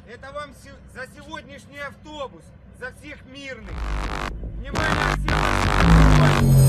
Это вам за сегодняшний автобус, за всех мирных. Внимание всем!